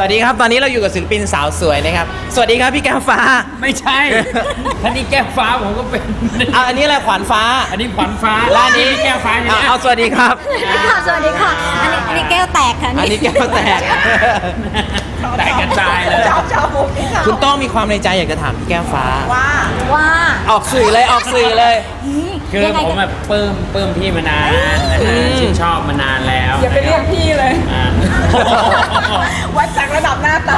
วัสดีครับตอนนี้เราอยู่กับศิลปินสาวสวยนะครับสวัสดีครับพี่แก้วฟ้าไม่ใช่อันนี้แก้วฟ้าผมก็เป็นอันนี้อะไรขวัญฟ้าอันนี้ขวัญฟ้าร้านนี้แก้วฟ้าอย่างนี้เอาสวัสดีครับสวัสดีค่ะอันนี้แก้วแตกค่ะอันนี้แก้วแตกแตกกระจายเลยคุณต้องมีความในใจอยากจะถามพี่แก้วฟ้าว่าออกสื่อเลยคือผมแบบปลื้มพี่มานานชื่นชอบมานานแล้วอย่าไปเรียกพี่เลยวัดจากระดับหน้าตา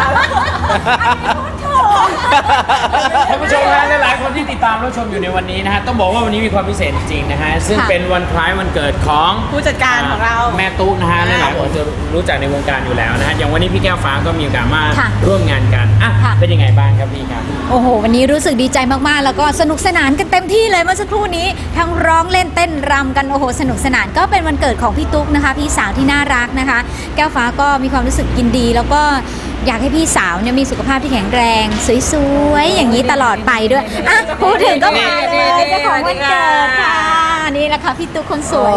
ท่านผู้ชมนะหลายๆคนที่ติดตามรับชมอยู่ในวันนี้นะฮะต้องบอกว่าวันนี้มีความพิเศษจริงนะฮะซึ่งเป็นวันคล้ายวันเกิดของผู้จัดการของเราแม่ตุ๊กนะฮะหลายๆคนจะรู้จักในวงการอยู่แล้วนะฮะอย่างวันนี้พี่แก้วฟ้าก็มีโอกาสมาร่วมงานกันอ่ะเป็นยังไงบ้างครับพี่ครับโอ้โหวันนี้รู้สึกดีใจมากๆแล้วก็สนุกสนานกันเต็มที่เลยเมื่อสักครู่นี้ทั้งร้องเล่นเต้นรำกันโอ้โหสนุกสนานก็เป็นวันเกิดของพี่ตุ๊กนะคะพี่สาวที่น่ารักนะคะแก้วฟ้าก็มีความรู้สึกยินดีแล้วก็อยากให้พี่สาวเนี่ยมีสุขภาพที่แข็งแรงสวยๆอย่างนี้ตลอดไปด้วยอ่ะพูดถึงก็มาเลยเจ้าของวันเกิดค่ะนี่แหละค่ะพี่ตุ๊กคนสวย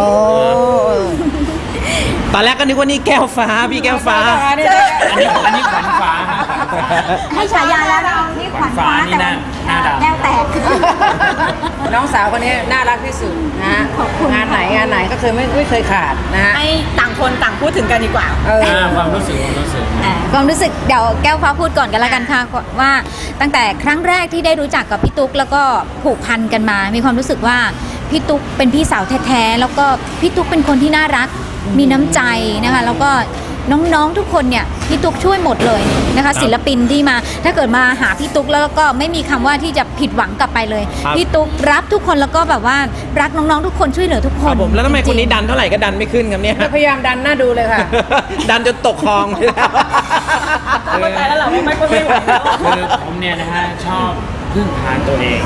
ตอนแรกก็นึกว่านี่แก้วฟ้าพี่แก้วฟ้าอันนี้ขวัญฟ้าให้ฉายาแล้วนี่ขวัญฟ้านี่หน้าดำแก้วแตกน้องสาวคนนี้น่ารักที่สุดนะฮะงานไหนก็คือไม่เคยขาดนะฮะให้ต่างคนต่างพูดถึงกันดีกว่าความรู้สึกเดี๋ยวแก้วฟ้าพูดก่อนกันละกันค่ะว่าตั้งแต่ครั้งแรกที่ได้รู้จักกับพี่ตุ๊กแล้วก็ผูกพันกันมามีความรู้สึกว่าพี่ตุ๊กเป็นพี่สาวแท้ๆแล้วก็พี่ตุ๊กเป็นคนที่น่ารักมีน้ำใจนะคะแล้วก็น้องๆทุกคนเนี่ยพี่ตุ๊กช่วยหมดเลยนะคะศิลปินที่มาถ้าเกิดมาหาพี่ตุ๊กแล้วก็ไม่มีคำว่าที่จะผิดหวังกลับไปเลยพี่ตุ๊กรับทุกคนแล้วก็แบบว่ารักน้องๆทุกคนช่วยเหลือทุกคนผมแล้วทำไมคนนี้ดันเท่าไหร่ก็ดันไม่ขึ้นครับเนี่ยพยายามดันหน้าดูเลยค่ะดันจนตกคลองไปแล้วเข้าใจแล้วเหรอไม่ไหวคือผมเนี่ยนะฮะชอบพึ่งพาตัวเอง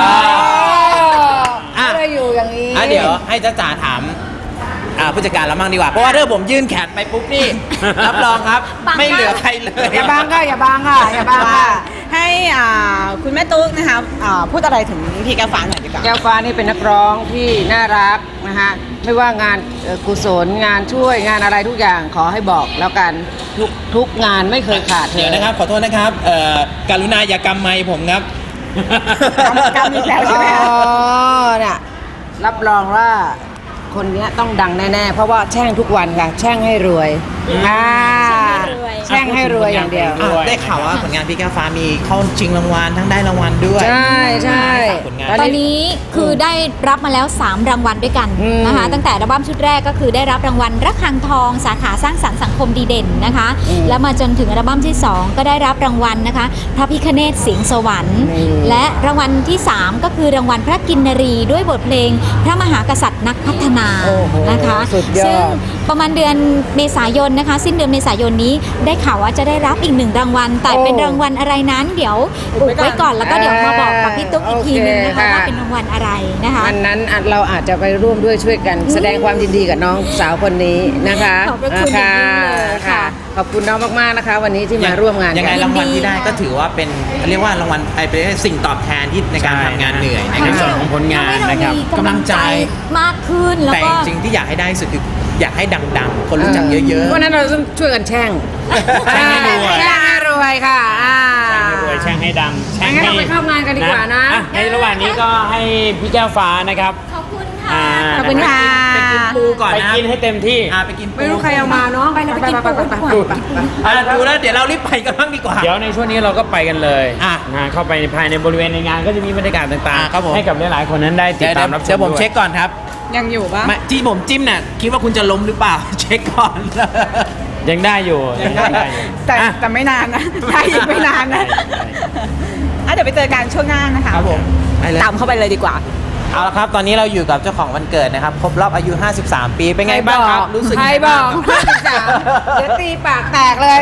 ก็อยู่อย่างนี้เดี๋ยวให้จ้าจ๋าถามผู้จัดการเรามั่งดีกว่าเพราะว่าถ้าผมยื่นแขนไปปุ๊บนี่รับรองครับไม่เหลือใครเลยอย่าบังค่ะให้คุณแม่ตุ๊กนะคะพูดอะไรถึงพี่แก้วฟ้าหน่อยดีกว่าแก้วฟ้านี่เป็นนักร้องที่น่ารักนะคะไม่ว่างานกุศลงานช่วยงานอะไรทุกอย่างขอให้บอกแล้วกันทุกงานไม่เคยขาดเดี๋ยวนะครับขอโทษนะครับกรุณาอย่ากำไมค์ผมครับกำอีกแล้วใช่ไหมเนี่ยรับรองว่าคนนี้ต้องดังแน่ๆเพราะว่าแช่งทุกวันค่ะแช่งให้รวยแช่งให้รวยอย่างเดียวได้ข่าวว่าผลงานพี่แก้วฟ้ามีเข้าชิงรางวัลทั้งได้รางวัลด้วยใช่ตอนนี้คือได้รับมาแล้ว3รางวัลด้วยกันนะคะตั้งแต่อัลบั้มชุดแรกก็คือได้รับรางวัลระฆังทองสาขาสร้างสรรค์สังคมดีเด่นนะคะแล้วมาจนถึงอัลบั้มที่2ก็ได้รับรางวัลนะคะพระพิฆเนศเสียงสวรรค์และรางวัลที่3ก็คือรางวัลพระกินนรีด้วยบทเพลงพระมหากษัตริย์นักพัฒนานะคะซึ่งประมาณเดือนเมษายนนะคะสิ้นเดือนเมษายนนี้ได้ข่าวว่าจะได้รับอีก1รางวัลแต่เป็นรางวัลอะไรนั้นเดี๋ยวอุบไว้ก่อนแล้วก็เดี๋ยวมาบอกกับพี่ตุ๊กอีกทีนึงนะคะว่าเป็นรางวัลอะไรนะคะอันนั้นเราอาจจะไปร่วมด้วยช่วยกันแสดงความยินดีกับน้องสาวคนนี้นะคะขอบคุณค่ะขอบคุณน้องมากๆนะคะวันนี้ที่มาร่วมงานยังไงรางวัลที่ได้ก็ถือว่าเป็นเรียกว่ารางวัลเป็นสิ่งตอบแทนที่ในการทำงานเหนื่อยในส่วนของผลงานนะครับกำลังใจมากขึ้นแล้วก็แต่จริงที่อยากให้ได้สุดคืออยากให้ดังๆคนรู้จักเยอะๆเพราะนั้นเราต้องช่วยกันแช่งให้รวยค่ะแช่งให้ดังงั้นเราไปเข้างานกันดีกว่านะในระหว่างนี้ก็ให้พี่แก้วฟ้านะครับขอบคุณค่ะไปกินปูก่อนนะไปกินให้เต็มที่ไปกินไม่รู้ใครเอามาเนาะไปกินปูปูแล้วเดี๋ยวเรารีบไปกันบ้างดีกว่าเดี๋ยวในช่วงนี้เราก็ไปกันเลยเข้าไปภายในบริเวณในงานก็จะมีบรรยากาศต่างๆให้กับหลายๆคนนั้นได้ติดตามรับชมเดี๋ยวผมเช็คก่อนครับยังอยู่ปะที่ผมจิ้มน่ะคิดว่าคุณจะล้มหรือเปล่าเช็คก่อนยังได้อยู่แต่ไม่นานนะได้อีกไม่นานนะเดี๋ยวไปเจอกันช่วงหน้านะคะครับผมตามเข้าไปเลยดีกว่าเอาละครับตอนนี้เราอยู่กับเจ้าของวันเกิดนะครับครบรอบอายุ53ปีเป็นไงบ้างครับรู้สึกใครบอก53เดี๋ยวตีปากแตกเลย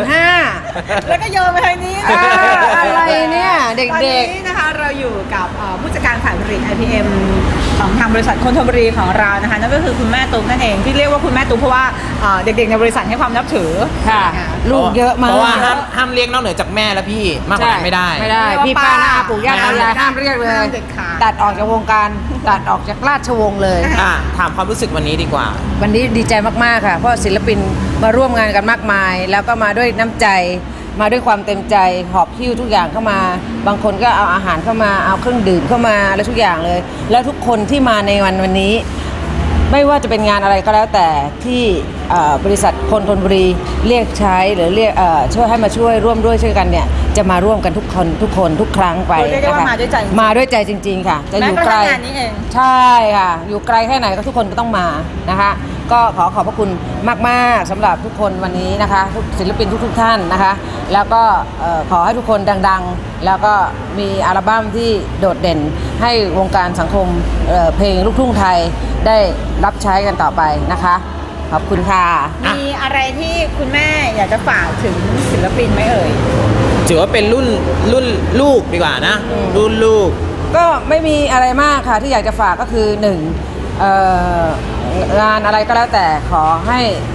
35แล้วก็โยนไปทางนี้อะไรเนี่ยเด็กๆนะคะเราอยู่กับผู้จัดการฝ่ายผลิต IPM ของทางบริษัทคนธนบุรีของเรานะคะนั่นก็คือคุณแม่ตุ๊กนั่นเองที่เรียกว่าคุณแม่ตุ๊กเพราะว่าเด็กๆในบริษัทให้ความนับถือค่ะลูกเยอะมากเพราะว่าห้ามเลี้ยงนอกเหนือจากแม่และพี่มากกว่านั้นไม่ได้ไม่ได้พี่ป้าหน้าปู่ย่าตายายห้ามเรียกเลยเด็ดขาดตัดออกจากวงการตัดออกจากราชวงศ์เลยถามความรู้สึกวันนี้ดีกว่าวันนี้ดีใจมากๆค่ะเพราะศิลปินมาร่วมงานกันมากมาย แล้วก็มาด้วยน้ำใจ มาด้วยความเต็มใจหอบหิ้วทุกอย่างเข้ามา บางคนก็เอาอาหารเข้ามาเอาเครื่องดื่มเข้ามาอะไรทุกอย่างเลย แล้วทุกคนที่มาในวันนี้ ไม่ว่าจะเป็นงานอะไรก็แล้วแต่ที่บริษัทคนธนบุรีเรียกใช้หรือเรียกช่วยให้มาช่วยร่วมด้วยช่วยกันเนี่ยจะมาร่วมกันทุกคนทุกครั้งไปเรียกได้ว่านะคะมาด้วยใจจริงๆมาด้วยใจจริง ๆ ค่ะ จะอยู่ไกลแม้กระทั่งงานนี้เองใช่ค่ะ อยู่ไกลแค่ไหนก็ทุกคนก็ต้องมานะคะ ก็ขอขอบพระคุณมากๆสำหรับทุกคนวันนี้นะคะทุกศิลปินทุกท่านนะคะ แล้วก็ขอให้ทุกคนดังๆ แล้วก็มีอัลบั้มที่โดดเด่นให้วงการสังคมเพลงลูกทุ่งไทยได้รับใช้กันต่อไปนะคะ ขอบคุณค่ะมีอะไรที่คุณแม่อยากจะฝากถึงศิลปินไหมเอ่ยถือว่าเป็นรุ่นลูกดีกว่านะ รุ่นลูกก็ไม่มีอะไรมากค่ะที่อยากจะฝากก็คือหนึ่งงานอะไรก็แล้วแต่ขอให้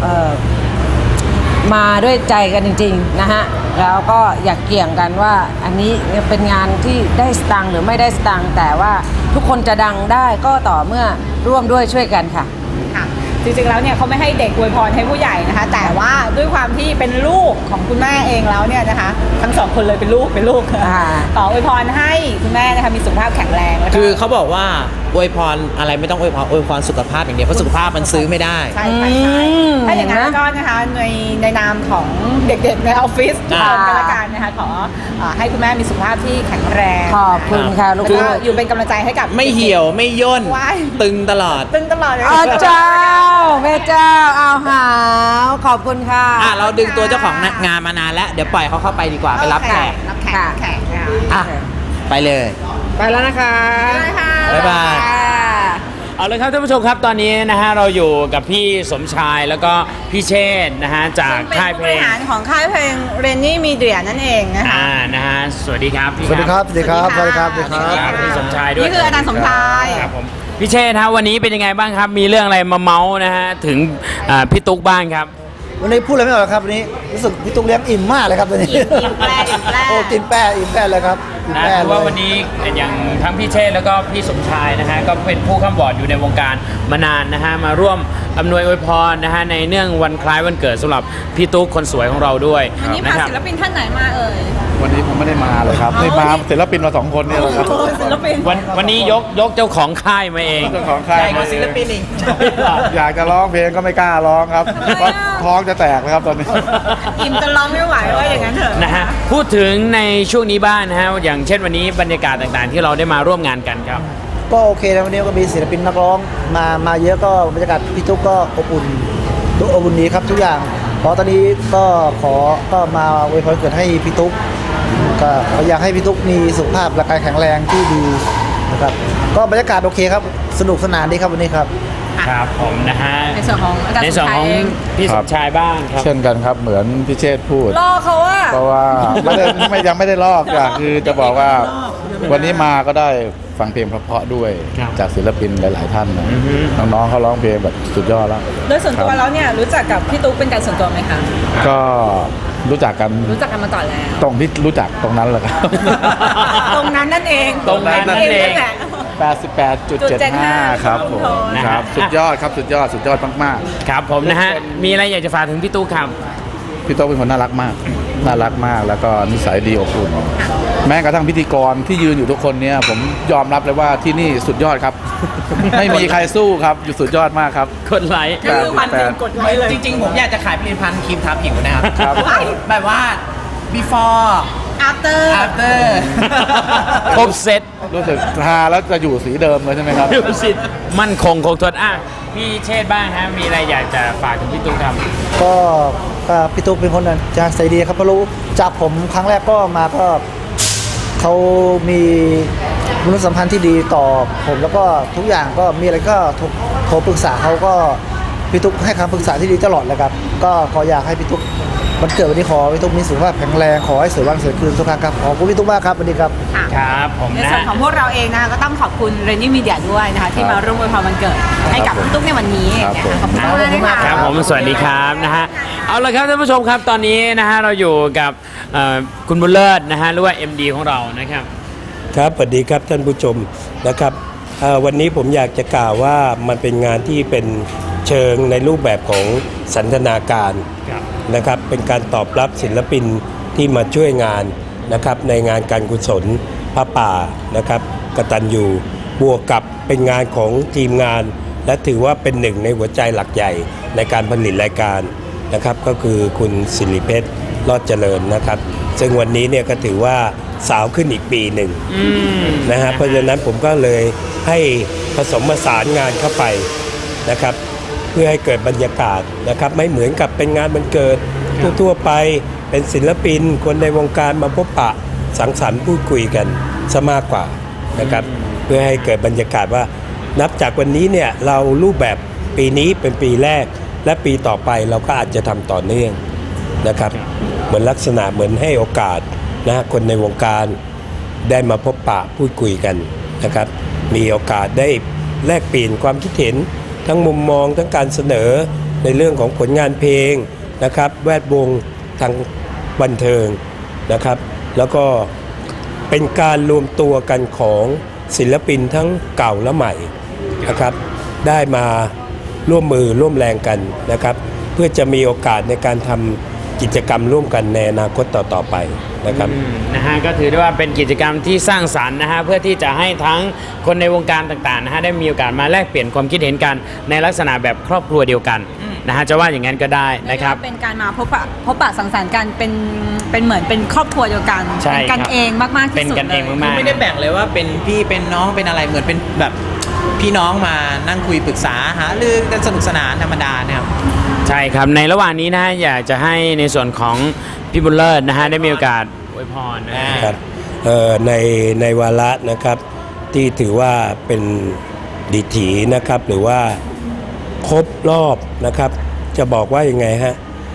มาด้วยใจกันจริงๆนะฮะแล้วก็อยากเกี่ยงกันว่าอันนี้เป็นงานที่ได้สตังค์หรือไม่ได้สตังค์แต่ว่าทุกคนจะดังได้ก็ต่อเมื่อร่วมด้วยช่วยกันค่ะค่ะจริงๆแล้วเนี่ยเขาไม่ให้เด็กอวยพรให้ผู้ใหญ่นะคะ แต่ว่าด้วยความที่เป็นลูกของคุณแม่เองแล้วเนี่ยนะคะทั้งสองคนเลยเป็นลูกขออวยพรให้คุณแม่นะคะมีสุขภาพแข็งแรงแล้วก็คือเขาบอกว่าอวยพรอะไรไม่ต้องอวยพรสุขภาพอย่างเดียวเพราะสุขภาพมันซื้อไม่ได้ใช่ถ้าอย่างนั้นก็นะคะในนามของเด็กๆในออฟฟิศทุกคนก็แล้วกันนะคะขอให้คุณแม่มีสุขภาพที่แข็งแรงขอบคุณค่ะลูแล้วกก็อยู่เป็นกำลังใจให้กับไม่เหี่ยวไม่ย่นว้ายตึงตลอดตึงตลอดเลยอ๋อเจ้าแม่เจ้าเอาหาวขอบคุณค่ะเราดึงตัวเจ้าของงานมานานแล้ว เดี๋ยวปล่อยเขาเข้าไปดีกว่าไปรับแขกรับแขกค่ะอ่ะไปเลยไปแล้วนะคะบ๊ายบายเอาเลยครับท่านผู้ชมครับตอนนี้นะฮะเราอยู่กับพี่สมชายแล้วก็พี่เชษฐ์นะฮะจากเป็นค่ายผู้เพบลริงหารของค่ายเพลงเรนนี่มีเดียนั่นเองนะคะนะฮะสวัสดีครับพี่สวัสดีครับ สวัสดีครับ สวัสดีครับ สวัสดีครับพี่สมชายด้วยนี่คืออาจารย์สมชายครับผมพี่เชษฐ์ฮะวันนี้เป็นยังไงบ้างครับมีเรื่องอะไรมาเมาส์นะฮะถึงพี่ตุ๊กบ้างครับวันนี้พูดอะไรไม่ออกครับวันนี้รู้สึกพี่ตุ๊กเลี้ยงอิ่มมากเลยครับวันนี้อิ่มแปร่อิ่มแปร่โอ้กินแป้อิ่มแป้เลยครับอิ่มนะแป้คือเลว่าย วันนี้อย่างทั้งพี่เชษฐ์แล้วก็พี่สมชายนะฮะก็เป็นผู้ข้ามบอร์ดอยู่ในวงการมานานนะฮะมาร่วมอำนวยอวยพรนะฮะในเนื่องวันคล้ายวันเกิดสำหรับพี่ตุ๊กคนสวยของเราด้วยวันนี้นะพาครับศิลปินท่านไหนมาเอ่ยวันนี้ผมไม่ได้มาเลยครับไม่มาศิลปินมา2 คนเนี่ยแหละครับศิลปินวันนี้ยกเจ้าของค่ายมาเองเจ้าของค่ายใหญ่กว่าศิลปินอีกอยากจะร้องเพลงก็ไม่กล้าร้องครับเพราะท้องจะแตกเลยครับตอนนี้อิ่มจนร้องไม่ไหวว่าอย่างนั้นเถอะนะฮะพูดถึงในช่วงนี้บ้างนะฮะอย่างเช่นวันนี้บรรยากาศต่างๆ ที่เราได้มาร่วมงานกันครับก็โอเคนะวันนี้ก็มีศิลปินนักร้องมาเยอะก็บรรยากาศพี่ตุ๊กก็อบอุ่นดีครับทุกอย่างเพราะตอนนี้ก็มาอวยพรเกิดให้พี่ตุ๊กก็อยากให้พี่ตุ๊กมีสุขภาพร่างกายแข็งแรงที่ดีนะครับก็บรรยากาศโอเคครับสนุกสนานดีครับวันนี้ครับครับผมนะฮะในส่วนของอาจารย์ในส่วนของสมชายเองพี่สมชายบ้างครับเช่นกันครับเหมือนพี่เชษฐ์พูดรอเขาว่าเพราะว่ายังไม่ได้ลอกอะคือจะบอกว่าวันนี้มาก็ได้ฟังเพลงเพราะๆด้วยครับจากศิลปินหลาย ๆ ท่านนะอือฮึน้องๆเขาร้องเพลงแบบสุดยอดแล้วโดยส่วนตัวแล้วเนี่ยรู้จักกับพี่ตุ๊กเป็นการส่วนตัวไหมคะก็รู้จักกันรู้จักกันมาก่อนแล้วตรงที่รู้จักตรงนั้นแหละครับตรงนั้นนั่นเองตรงนั้นนั่นเองแหละ 88.75 ครับผมนะฮะครับสุดยอดครับสุดยอดมากครับผมนะฮะมีอะไรอยากจะฝากถึงพี่ตุ๊กครับๆพี่โต๊ะเป็นคนน่ารักมากแล้วก็นิสัยดีอบอุ่นแม้กระทั่งพิธีกรที่ยืนอยู่ทุกคนเนี่ยผมยอมรับเลยว่าที่นี่สุดยอดครับ ไม่มีใครสู้ครับอยู่สุดยอดมากครับกดไลค์คือมันเป็นกฎไว้เลยจริงๆ ผมอยากจะขายผลิตภัณฑ์ครีมทาผิวนะครับครับแบบว่า before after after ครบเซตรู้สึกทาแล้วจะอยู่สีเดิมเลยใช่ไหมครับดูสิมั่นคงทนพี่เชษฐ์บ้างฮะมีอะไรอยากจะฝากถึงพี่ตุ๊กครับก็พี่ตุ๊กเป็นคนจะใจดีครับเพราะรู้จากผมครั้งแรกก็มาก็เขามีมนุษยสัมพันธ์ที่ดีต่อผมแล้วก็ทุกอย่างก็มีอะไรก็โทรปรึกษาเขาก็พี่ตุ๊กให้คำปรึกษาที่ดีตลอดเลยครับก็ขออยากให้พี่ตุ๊กวันเกิดวันนี้ขอพี่ตุ๊กมีสุขภาพแข็งแรงขอให้สวยวันสวยคืนทุกครั้งครับขอบคุณพี่ตุ๊กมากครับสวัสดีครับครับผมในนะส่วนของพวกเราเองนะคะก็ต้องขอบคุณเรนนี่มีเดียด้วยนะคะที่มาร่วมอวยพรวันเกิดให้กับพี่ตุ๊กในวันนี้นะคะขอบคุณมากเลยค่ะครับผมสวัสดีครับนะฮะเอาละครับท่านผู้ชมครับตอนนี้นะฮะเราอยู่กับคุณบุญเลิศนะฮะหรือว่า MD ของเรานะครับครับสวัสดีครับท่านผู้ชมนะครับวันนี้ผมอยากจะกล่าวว่ามันเป็นงานที่เป็นเชิงในรูปแบบของสันทนาการนะครับเป็นการตอบรับศิลปินที่มาช่วยงานนะครับในงานการกุศลพระป่านะครับกตัญญูบวกกับเป็นงานของทีมงานและถือว่าเป็นหนึ่งในหัวใจหลักใหญ่ในการผลิตรายการนะครับก็คือคุณสิริเพชรรอดเจริญนะครับซึ่งวันนี้เนี่ยก็ถือว่าสาวขึ้นอีกปีหนึ่งนะฮะเพราะฉะนั้นผมก็เลยให้ผสมผสานงานเข้าไปนะครับเพื่อให้เกิดบรรยากาศนะครับไม่เหมือนกับเป็นงานวันเกิดทั่วๆไปเป็นศิลปินคนในวงการมาพบปะสังสรรค์พูดคุยกันซะมากกว่านะครับเพื่อให้เกิดบรรยากาศว่านับจากวันนี้เนี่ยเรารูปแบบปีนี้เป็นปีแรกและปีต่อไปเราก็อาจจะทำต่อเนื่องนะครับเหมือนลักษณะเหมือนให้โอกาสนะคนในวงการได้มาพบปะพูดคุยกันนะครับมีโอกาสได้แลกเปลี่ยนความคิดเห็นทั้งมุมมองทั้งการเสนอในเรื่องของผลงานเพลงนะครับแวดวงทางบันเทิงนะครับแล้วก็เป็นการรวมตัวกันของศิลปินทั้งเก่าและใหม่นะครับได้มาร่วมมือร่วมแรงกันนะครับเพื่อจะมีโอกาสในการทำกิจกรรมร่วมกันในอนาคตต่อไปนะครับนะฮะก็ถือได้ว่าเป็นกิจกรรมที่สร้างสรรค์นะฮะเพื่อที่จะให้ทั้งคนในวงการต่างๆนะฮะได้มีโอกาสมาแลกเปลี่ยนความคิดเห็นกันในลักษณะแบบครอบครัวเดียวกันนะฮะจะว่าอย่างนั้นก็ได้นะครับเป็นการมาพบปะสังสรรค์กันเป็นเหมือนเป็นครอบครัวเดียวกันเป็นกันเองมากๆที่สุดเป็นกันเองมากๆไม่ได้แบ่งเลยว่าเป็นพี่เป็นน้องเป็นอะไรเหมือนเป็นแบบพี่น้องมานั่งคุยปรึกษาหาเรื่องกันสนุกสนานธรรมดานะครับใช่ครับในระหว่างนี้นะฮะอยากจะให้ในส่วนของพี่บุญเลิศนะฮะได้มีโอกาสอวยพรนะครับในวาระนะครับที่ถือว่าเป็นดิถีนะครับหรือว่าครบรอบนะครับจะบอกว่ายังไงฮะ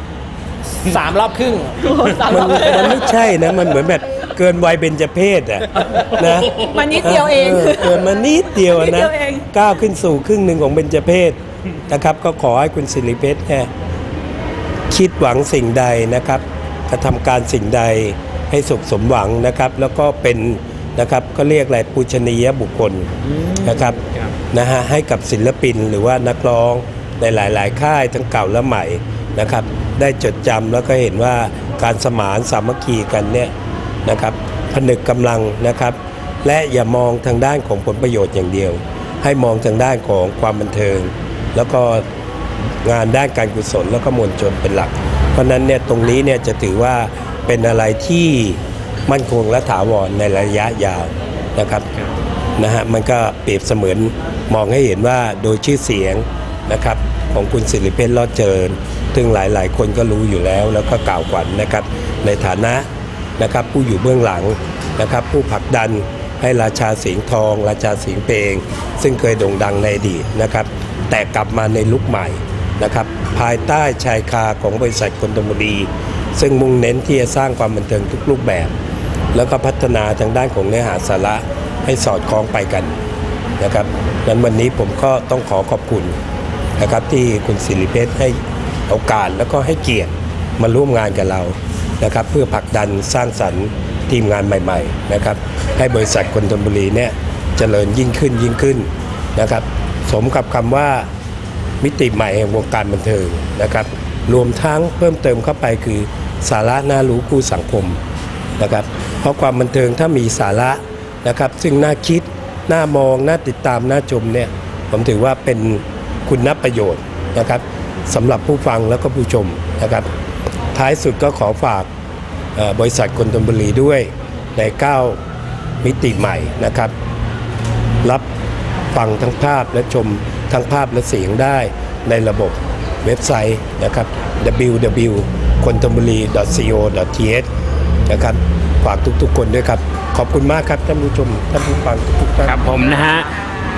3 รอบครึ่งมันไม่ใช่นะมันเหมือนแบบเกินวัยเบญจเพศอ่ะนะมันนิดเดียวเองเกินมานิดเดียวนะก้าวขึ้นสู่ครึ่งหนึ่งของเบญจเพศนะครับก็ขอให้คุณสิริเพชรเนี่ยคิดหวังสิ่งใดนะครับกระทำการสิ่งใดให้สุขสมหวังนะครับแล้วก็เป็นนะครับก็เรียกอะไรปูชนียบุคคลนะครับนะฮะให้กับศิลปินหรือว่านักร้องในหลายๆค่ายทั้งเก่าและใหม่นะครับได้จดจำแล้วก็เห็นว่าการสมานสามัคคีกันเนี่ยนะครับผนึกกำลังนะครับและอย่ามองทางด้านของผลประโยชน์อย่างเดียวให้มองทางด้านของความบันเทิงแล้วก็งานด้านการกุศลแล้วก็มวลชนเป็นหลักเพราะนั้นเนี่ยตรงนี้เนี่ยจะถือว่าเป็นอะไรที่มั่นคงและถาวรในระยะยาวนะครับนะฮะมันก็เปรียบเสมือนมองให้เห็นว่าโดยชื่อเสียงนะครับของคุณสิริเพชรรอดเจริญซึ่งหลายๆคนก็รู้อยู่แล้วแล้วก็กล่าวขวัญนะครับในฐานะนะครับผู้อยู่เบื้องหลังนะครับผู้ผลักดันให้ราชาเสียงทองราชาเสียงเพลงซึ่งเคยโด่งดังในอดีตนะครับแต่กลับมาในลุคใหม่นะครับภายใต้ชายคาของบริษัทคนธนบุรีซึ่งมุ่งเน้นที่จะสร้างความบันเทิงทุกรูปแบบแล้วก็พัฒนาทางด้านของเนื้อหาสาระให้สอดคล้องไปกันนะครับนั้นวันนี้ผมก็ต้องขอขอบคุณนะครับที่คุณสิริเพชรให้โอกาสแล้วก็ให้เกียรติมาร่วมงานกับเรานะครับเพื่อผลักดันสร้างสรรค์ทีมงานใหม่ๆนะครับให้บริษัทคนธนบุรีเนี่ยเจริญยิ่งขึ้นนะครับสมกับคำว่ามิติใหม่แห่งวงการบันเทิงนะครับรวมทั้งเพิ่มเติมเข้าไปคือสาระน่ารู้คู่สังคมนะครับเพราะความบันเทิงถ้ามีสาระนะครับซึ่งน่าคิดน่ามองน่าติดตามน่าชมเนี่ยผมถือว่าเป็นคุณประโยชน์นะครับสำหรับผู้ฟังแล้วก็ผู้ชมนะครับท้ายสุดก็ขอฝากบริษัทคนธนบุรีด้วยใน9มิติใหม่นะครับรับฟังทั้งภาพและชมทั้งภาพและเสียงได้ในระบบเว็บไซต์นะครับ www.kontonburi.co.th นะครับฝากทุกๆคนด้วยครับขอบคุณมากครับท่านผู้ชมท่านผู้ฟังทุกๆท่านครับผมนะฮะ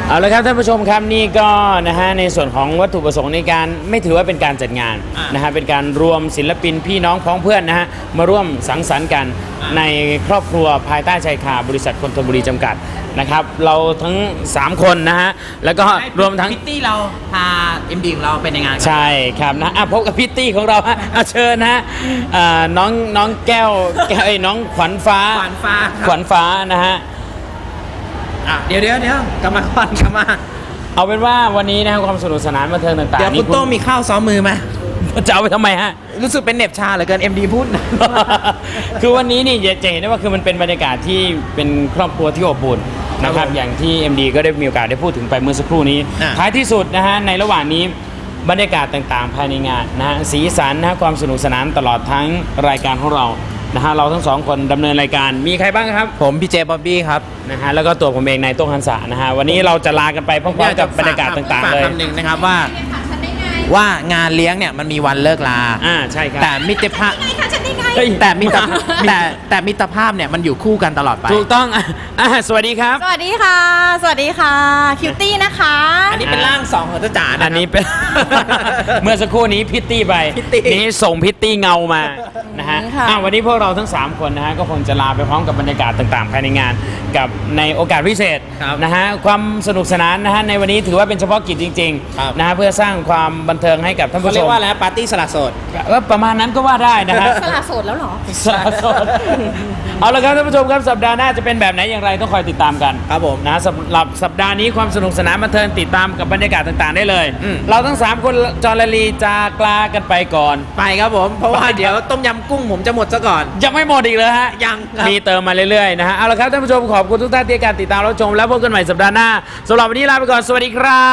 เอาละครับท่านผู้ชมครับนี่ก็นะฮะในส่วนของวัตถุประสงค์ในการไม่ถือว่าเป็นการจัดงานนะฮะเป็นการรวมศิลปินพี่น้องพ้องเพื่อนนะฮะมาร่วมสังสรรค์กันในครอบครัวภายใต้ชายคาบริษัทคนธนบุรีจำกัดนะครับเราทั้ง3คนนะฮะแล้วก็รวมทั้งพิตตี้เราพา MD ของเราเป็นในงานใช่ครับนะพบกับพิตตี้ของเราฮะเชิญนะฮะน้องแก้วน้องขวัญฟ้าขวัญฟ้านะฮะเดี๋ยวกลับมาก่อนกลับมาเอาเป็นว่าวันนี้นะครับความสนุกสนานบันเทิงต่างๆเดี๋ยวคุณโต้งมีข้าวซ้อมมือไหมจะเอาไปทำไมฮะรู้สึกเป็นเหน็บชาเหลือเกิน MD พูดคือวันนี้นี่จะเห็นได้ว่าคือมันเป็นบรรยากาศที่เป็นครอบครัวที่อบอุ่นนะครับอย่างที่ MD ก็ได้มีโอกาสได้พูดถึงไปเมื่อสักครู่นี้ท้ายที่สุดนะฮะในระหว่างนี้บรรยากาศต่างๆภายในงานนะฮะสีสันนะฮะความสนุกสนานตลอดทั้งรายการของเรานะฮะเราทั้ง2คนดำเนินรายการมีใครบ้างครับผมพี่เจบ๊อบบี้ครับนะฮะแล้วก็ตัวผมเองนายโต้งฮันษานะฮะวันนี้เราจะลากันไปพร้อมๆกับบรรยากาศต่างๆเลยคำหนึ่งนะครับว่างานเลี้ยงเนี่ยมันมีวันเลิกลาใช่ครับแต่มิตรภาพแต่มิตรภาพเนี่ยมันอยู่คู่กันตลอดไปถูกต้องสวัสดีครับสวัสดีค่ะสวัสดีค่ะคิวตี้นะคะอันนี้เป็นร่าง2ของเจ้าจ๋าอันนี้เป็น เมื่อสักครู่นี้พิตตี้ไปนี้ส่งพิตตี้เงามานะฮะวันนี้พวกเราทั้ง3คนนะฮะก็คงจะลาไปพร้อมกับบรรยากาศต่างๆภายในงานกับในโอกาสพิเศษนะฮะความสนุกสนานนะฮะในวันนี้ถือว่าเป็นเฉพาะกิจจริงๆนะฮะเพื่อสร้างความบันเทิงให้กับท่านผู้ชมเรียกว่าอะไรปาร์ตี้สละโสดก็ประมาณนั้นก็ว่าได้นะฮะสละโสดแล้วเหรอสละโสดเอาละครับท่านผู้ชมครับสัปดาห์หน้าจะเป็นแบบไหนอย่างไรต้องคอยติดตามกันครับผมนะสำหรับสัปดาห์นี้ความสนุกสนานบันเทิงติดตามกับบรรยากาศต่างๆได้เลยเราทั้ง3คนจอรลีจากลากันไปก่อนไปครับผมเพราะว่าเดี๋ยวต้มยำกุ้งผมจะหมดซะก่อนยังไม่หมดอีกเลยฮะยังมีเติมมาเรื่อยๆนะฮะเอาละครับท่านผู้ชมขอบคุณทุกท่านที่การติดตามรับชมแล้วพบกันใหม่สัปดาห์หน้าสำหรับวันนี้ลาไปก่อนสวัสดีครับ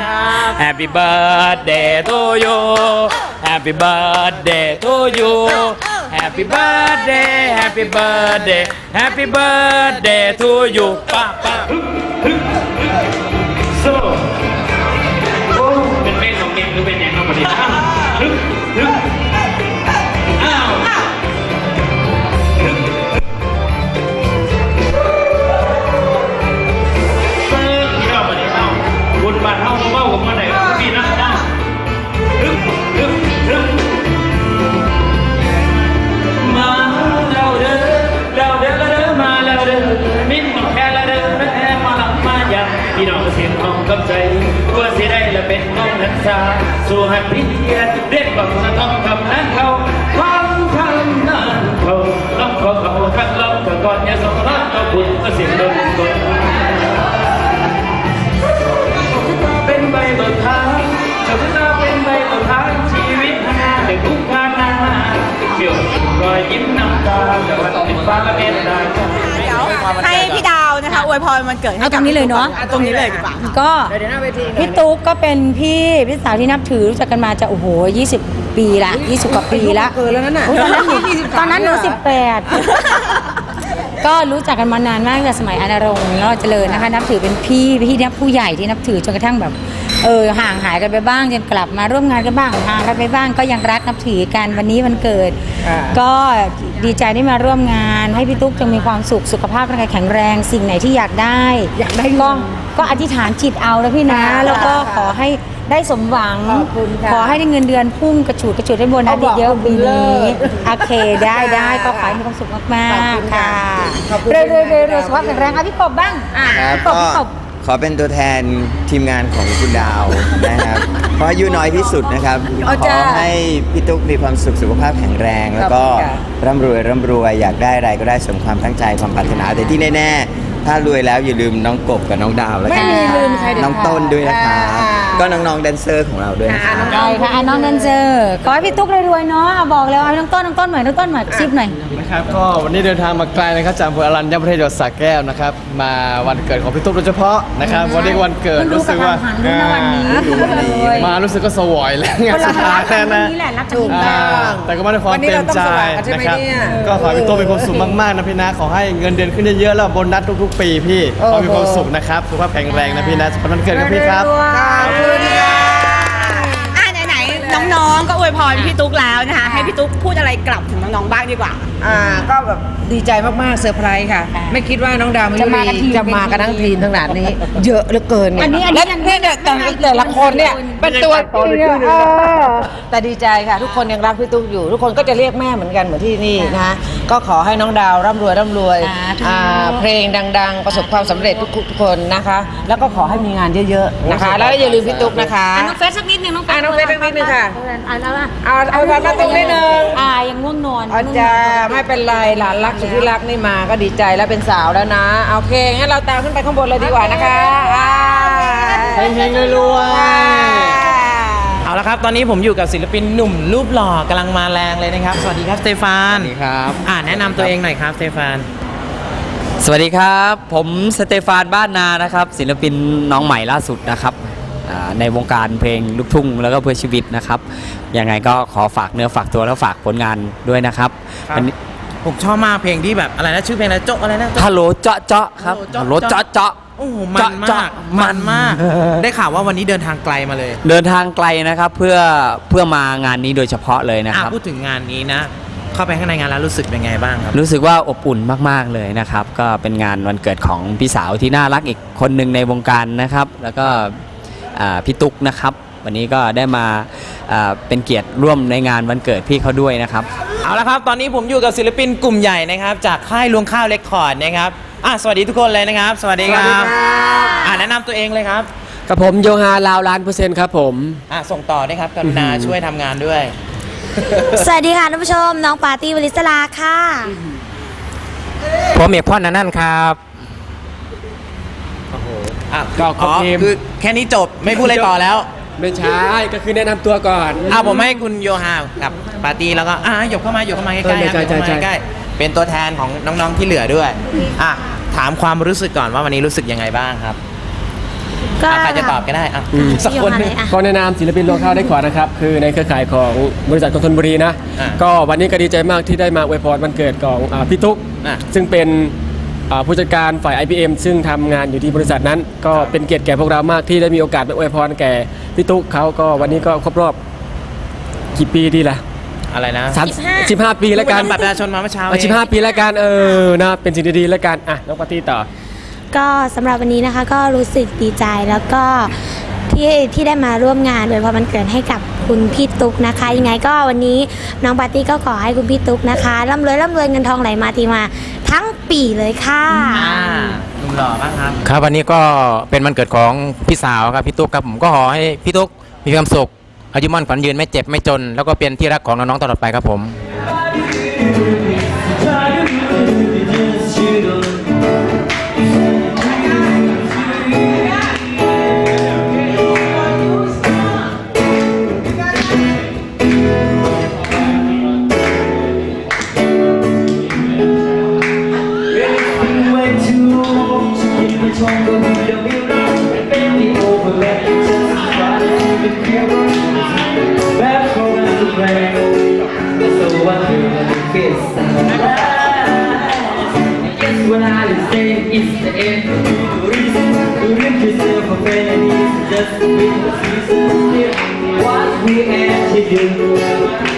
Happy birthday to you Happy birthday to you Happy birthday Happy birthday Happy birthday to you ป้าโซ่เป็นเพลงของเกมหรือเป็นอย่างไรอ้าวบุญบาทเท่าเพราะว่าผมมาไหนพี่นะมาแล้วเด้อมาแล้วเด้อมิ้นแค่ละเด้อแม่มาหลังมาอย่างพี่น้องเสียงห้องกับใจตัวเสียได้และเป็นน้องนันซาสู่หันพี่เรียกว่าจะต้องทำนั้นเขาทำนั้นเขาน้องเขาทักเราแต่ก่อนอย่าสงสารก็บุญก็เสียงเดินคนเป็นใบเบิกทางจะพึ่งเราเป็นใบเบิกทางชีวิตหน้าเด็กทุกท่านาเกี่ยวรอยยิ้มน้ำตาแต่วันเป็นฟ้าและเป็นดาวให้พี่ดาวนะคะอวยพรวันเกิดเอาตรงนี้เลยเนาะตรงนี้เลยดีกว่าก็พี่ตุ๊กก็เป็นพี่สาวที่นับถือรู้จักกันมาจะโอ้โห20 ปีละ20 กว่าปีละเกินแล้วนั่นน่ะตอนนั้นหนู18ก็รู้จักกันมานานมากแต่สมัยอนารงค์เราเจริญนะคะนับถือเป็นพี่ผู้ใหญ่ที่นับถือจนกระทั่งแบบห่างหายกันไปบ้างจนกลับมาร่วมงานกันบ้างห่างกันไปบ้างก็ยังรักนับถือกันวันนี้วันเกิดก็ดีใจที่มาร่วมงานให้พี่ตุ๊กจงมีความสุขสุขภาพร่างกายแข็งแรงสิ่งไหนที่อยากได้ก็อธิษฐานจิตเอาแล้วพี่นะแล้วก็ขอให้ได้สมหวังขอให้ได้เงินเดือนพุ่งกระฉูดได้โบนัสเยอะปีนี้โอเคได้ก็ขอให้มีความสุขมากๆค่ะเรื่อยๆสุขภาพแข็งแรงพี่กบบ้างพี่กบขอเป็นตัวแทนทีมงานของคุณดาวนะครับเพราะอายุน้อยที่สุดนะครับขอให้พี่ตุ๊กมีความสุขสุขภาพแข็งแรงแล้วก็ร่ำรวยอยากได้อะไรก็ได้สมความตั้งใจความปรารถนาแต่ที่แน่ๆถ้ารวยแล้วอย่าลืมน้องกบกับน้องดาวแล้วกันน้องต้นด้วยนะครับก็น้องๆแดนเซอร์ของเราด้วยใช่ค่ะน้องแดนเซอร์ขอให้พี่ตุ๊กรวยๆเนาะบอกแล้วน้องต้นหน่อยซิปหน่อยนะครับก็วันนี้เดินทางมาไกลนะครับจากอำเภออรัญญประเทศจังหวัดสระแก้วนะครับมาวันเกิดของพี่ตุ๊กโดยเฉพาะนะครับวันนี้วันเกิดรู้สึกว่ามารู้สึกก็สวยแล้วงานสุดท้ายแล้วนะแต่ก็ไม่ได้ความเต็มใจนะครับก็ขอให้พี่ตุ๊กมีความสุขมากๆนะพี่นะขอให้เงินเดือนขึ้นเยอะๆแล้วโบนัสทุกๆปีพี่ขอมีความสุขนะครับสุขภาพแข็งแรงนะพี่นะวันเกิดกับพี่ครับไหนๆน้องๆก็อวยวยพรพี่ตุ๊กแล้วนะคะให้พี่ตุ๊กพูดอะไรกลับถึงน้องๆบ้างดีกว่าก็แบบดีใจมากๆเซอร์ไพรส์ค่ะไม่คิดว่าน้องดาวจะมากันทั้งทีมขนาดนี้เยอะเหลือเกินเนี่ยและเนี่ยแต่ละคนเนี่ยเป็นตัวแต่ดีใจค่ะทุกคนยังรักพี่ตุ๊กอยู่ทุกคนก็จะเรียกแม่เหมือนกันเหมือนที่นี่นะก็ขอให้น้องดาวร่ำรวยเพลงดังๆประสบความสำเร็จทุกคนนะคะแล้วก็ขอให้มีงานเยอะๆนะคะแล้วอย่าลืมพี่ตุ๊กนะคะน้องเฟซสักนิดนึงน้องเฟซสักนิดนึงค่ะเอาพามาตุ๊กนิดนึงยังง่วงนอนจะไม่เป็นไรหลานรักสุดที่รักนี่มาก็ดีใจแล้วเป็นสาวแล้วนะโอเคงั้นเราตามขึ้นไปข้างบนเลยดีกว่านะคะเฮงๆรวยๆเอาละครับตอนนี้ผมอยู่กับศิลปินหนุ่มรูปหล่อกำลังมาแรงเลยนะครับสวัสดีครับสเตฟานสวัสดีครับแนะนำตัวเองหน่อยครับสเตฟานสวัสดีครับผมสเตฟานบ้านนานะครับศิลปินน้องใหม่ล่าสุดนะครับในวงการเพลงลูกทุ่งแล้วก็เพื่อชีวิตนะครับยังไงก็ขอฝากเนื้อฝากตัวแล้วฝากผลงานด้วยนะครับผมชอบมากเพลงที่แบบอะไรนะชื่อเพลงอะไรโจ๊ะอะไรนะฮัลโหลเจาะเจาะครับฮัลโหลเจาะเจาะโอ้โหมันมากได้ข่าวว่าวันนี้เดินทางไกลมาเลยเดินทางไกลนะครับเพื่อมางานนี้โดยเฉพาะเลยนะครับพูดถึงงานนี้นะเข้าไปข้างในงานแล้วรู้สึกเป็นไงบ้างครับรู้สึกว่าอบอุ่นมากๆเลยนะครับก็เป็นงานวันเกิดของพี่สาวที่น่ารักอีกคนหนึ่งในวงการนะครับแล้วก็พี่ตุ๊กนะครับวันนี้ก็ได้มาเป็นเกียรติร่วมในงานวันเกิดพี่เขาด้วยนะครับเอาละครับตอนนี้ผมอยู่กับศิลปินกลุ่มใหญ่นะครับจากค่ายรวงข้าวเรคคอร์ดนะครับสวัสดีทุกคนเลยนะครับสวัสดีครับแนะนำตัวเองเลยครับกับผมโยฮาลาว1,000%ครับผมส่งต่อด้วยครับกรุณาช่วยทำงานด้วยสวัสดีค่ะท่านผู้ชมน้องปาร์ตี้วลิศราค่ะผมเอกพ่อนั่นครับก็คือแค่นี้จบไม่พูดอะไรต่อแล้วไม่ใช่ก็คือแนะนำตัวก่อนผมให้คุณโยฮากับปาร์ตี้แล้วก็หยกเข้ามาใกล้ๆใกล้ๆเป็นตัวแทนของน้องๆที่เหลือด้วยถามความรู้สึกก่อนว่าวันนี้รู้สึกยังไงบ้างครับใครจะตอบก็ได้สักคนนึงก็แนะนำศิลปินรวงข้าวเรคคอร์ดนะครับคือในเครือข่ายของบริษัทกองธนบุรีนะก็วันนี้ก็ดีใจมากที่ได้มาอวยพรวันเกิดของพี่ตุ๊กซึ่งเป็นผู้จัดการฝ่าย IPM ซึ่งทำงานอยู่ที่บริษัทนั้นก็เป็นเกียรติแก่พวกเรามากที่ได้มีโอกาสไปอวยพรแก่พี่ตุ๊กเขาก็วันนี้ก็ครบรอบกี่ปีดีล่ะอะไรนะ 15 ปีแล้วกันบัตรประชาชนมาเมื่อเช้า 15 ปีแล้วกันนะเป็นสิ่งดีๆแล้วกันน้องปาร์ตี้ต่อก็สำหรับวันนี้นะคะก็รู้สึกดีใจแล้วก็ที่ได้มาร่วมงานอวยพรวันเกิดให้กับคุณพี่ตุ๊กนะคะยังไงก็วันนี้น้องปาร์ตี้ก็ขอให้คุณพี่ตุ๊กนะคะร่ำรวยเงินทองไหลมาทีมาทั้งปีเลยค่ะหนุ่มหล่อมากครับครับวันนี้ก็เป็นวันเกิดของพี่สาวครับพี่ตุ๊กครับผมก็ขอให้พี่ตุ๊กมีความสุขอายุมั่นขวัญยืนไม่เจ็บไม่จนแล้วก็เป็นที่รักของน้องๆตลอดไปครับผม What we actually do